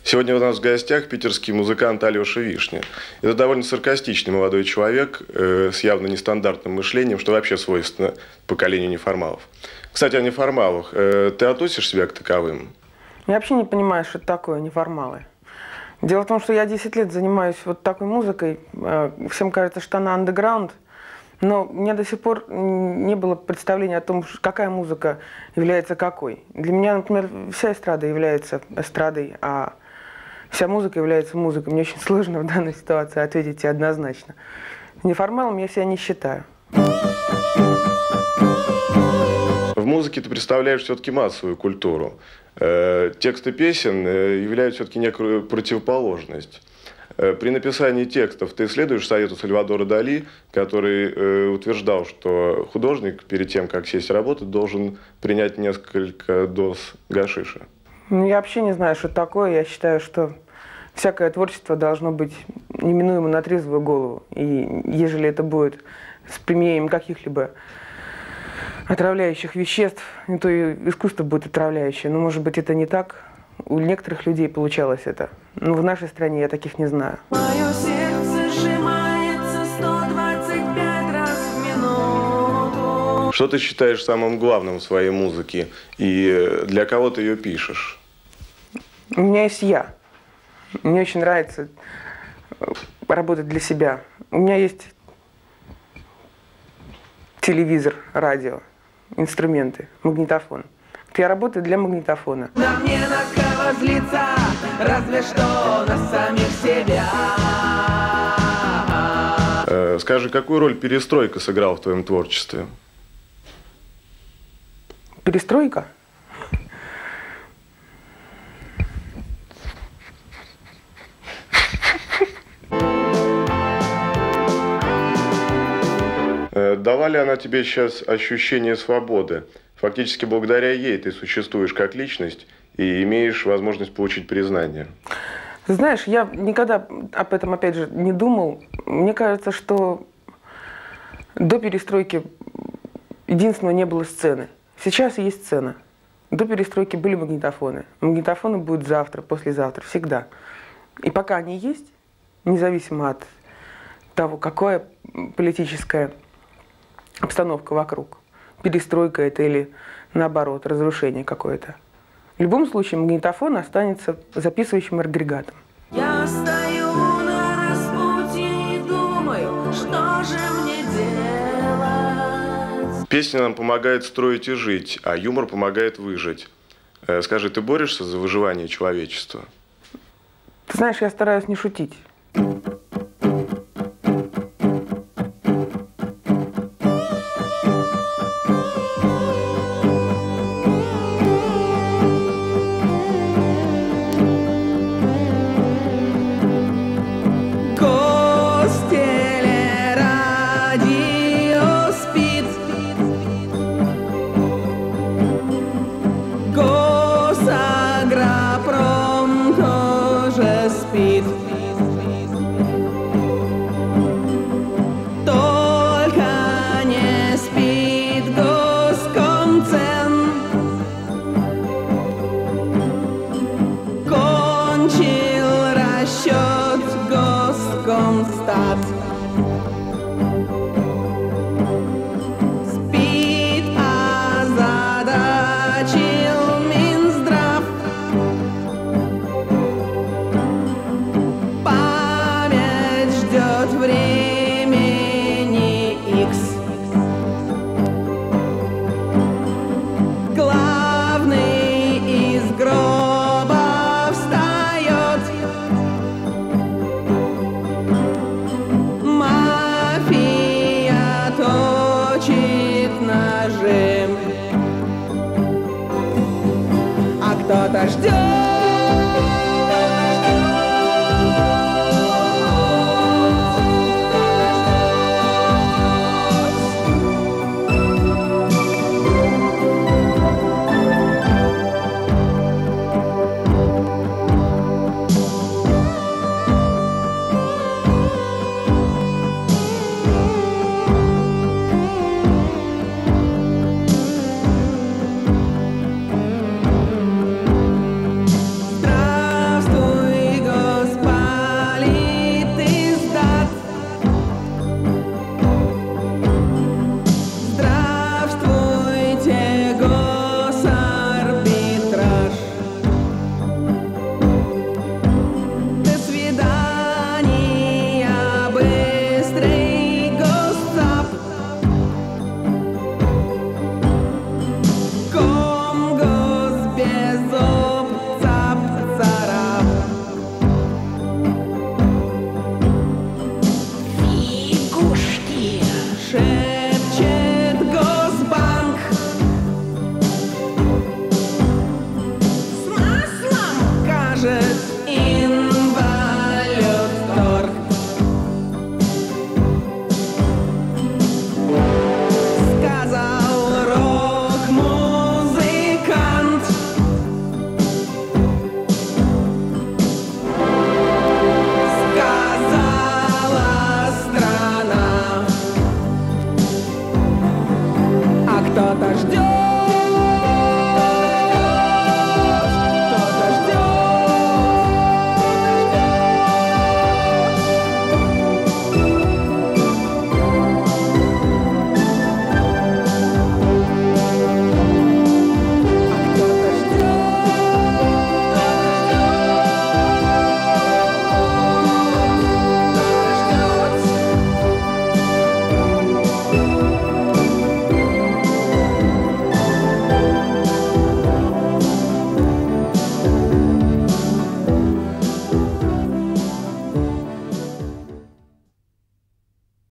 Сегодня у нас в гостях питерский музыкант Алеша Вишня. Это довольно саркастичный молодой человек с явно нестандартным мышлением, что вообще свойственно поколению неформалов. Кстати, о неформалах. Ты относишь себя к таковым? Я вообще не понимаю, что это такое неформалы. Дело в том, что я 10 лет занимаюсь вот такой музыкой. Всем кажется, что она андеграунд. Но у меня до сих пор не было представления о том, какая музыка является какой. Для меня, например, вся эстрада является эстрадой, а вся музыка является музыкой. Мне очень сложно в данной ситуации ответить тебе однозначно. Неформалом я себя не считаю. В музыке ты представляешь все-таки массовую культуру. Тексты песен являются все-таки некую противоположность. При написании текстов ты следуешь совету Сальвадора Дали, который утверждал, что художник перед тем, как сесть работать, должен принять несколько доз гашиша. Я вообще не знаю, что такое. Я считаю, что всякое творчество должно быть неминуемо на трезвую голову. И ежели это будет с применением каких-либо отравляющих веществ, то и искусство будет отравляющее. Но, может быть, это не так. У некоторых людей получалось это. Но в нашей стране я таких не знаю. Мое сердце сжимается 125 раз в минуту. Что ты считаешь самым главным в своей музыке? И для кого ты ее пишешь? У меня есть я. Мне очень нравится работать для себя. У меня есть телевизор, радио, инструменты, магнитофон. Я работаю для магнитофона. Да мне на кого злиться, разве что на самих себя. Скажи, какую роль перестройка сыграла в твоем творчестве? Перестройка? Дала ли она тебе сейчас ощущение свободы? Фактически благодаря ей ты существуешь как личность и имеешь возможность получить признание. Знаешь, я никогда об этом, опять же, не думал. Мне кажется, что до перестройки единственного не было сцены. Сейчас есть сцена. До перестройки были магнитофоны. Магнитофоны будут завтра, послезавтра, всегда. И пока они есть, независимо от того, какая политическая обстановка вокруг, перестройка это или, наоборот, разрушение какое-то. В любом случае магнитофон останется записывающим агрегатом. Я стою на распутье и думаю, что же мне делать? Песня нам помогает строить и жить, а юмор помогает выжить. Скажи, ты борешься за выживание человечества? Ты знаешь, я стараюсь не шутить. Кто-то ждет.